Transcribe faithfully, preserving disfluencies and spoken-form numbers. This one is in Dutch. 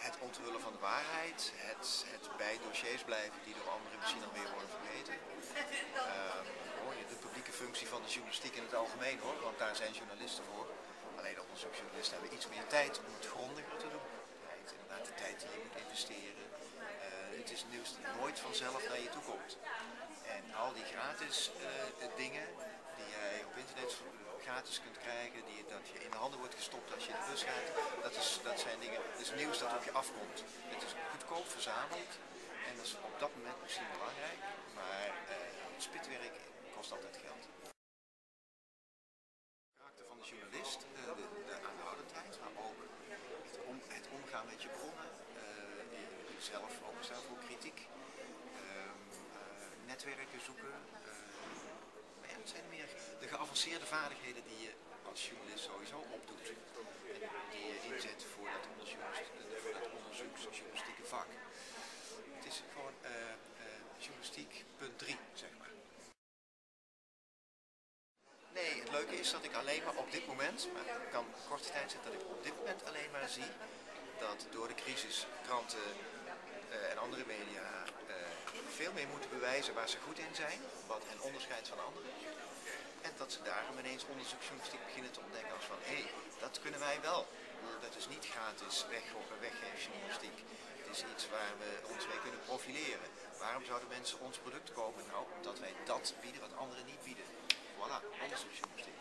het onthullen van de waarheid, het, het bij dossiers blijven die door anderen misschien alweer worden vergeten. Uh, de publieke functie van de journalistiek in het algemeen hoor, want daar zijn journalisten voor. Alleen onderzoeksjournalisten hebben iets meer tijd om het grondiger te doen. Het is inderdaad de tijd die je moet investeren. Uh, het is nieuws dat nooit vanzelf naar je toe komt. En al die gratis uh, dingen die jij op internet gratis kunt krijgen, die, dat je in de handen wordt gestopt als je in de bus gaat, dat, is, dat zijn dingen, dat is nieuws dat op je afkomt. Het is goedkoop verzameld en dat is op dat moment misschien belangrijk, maar uh, spitwerk kost altijd geld. Het karakter van de journalist, uh, de, de aanhoudendheid, maar ook het, om, het omgaan met je bronnen, uh, zelf openstaan voor kritiek, uh, uh, netwerken zoeken. Uh, Het zijn meer de geavanceerde vaardigheden die je als journalist sowieso opdoet. En die je inzet voor dat, voor dat onderzoeksjournalistieke vak. Het is gewoon uh, uh, journalistiek punt drie, zeg maar. Nee, het leuke is dat ik alleen maar op dit moment, maar het kan korte tijd zijn dat ik op dit moment alleen maar zie dat door de crisis kranten uh, en andere media uh, veel meer moeten bewijzen waar ze goed in zijn, wat hen onderscheidt van anderen. En dat ze daarom ineens onderzoeksjournalistiek beginnen te ontdekken als van, hé, hey, dat kunnen wij wel. Dat is niet gratis weggokken, weggeefjournalistiek. Het is iets waar we ons mee kunnen profileren. Waarom zouden mensen ons product kopen? Nou, omdat wij dat bieden wat anderen niet bieden. Voilà, onderzoeksjournalistiek.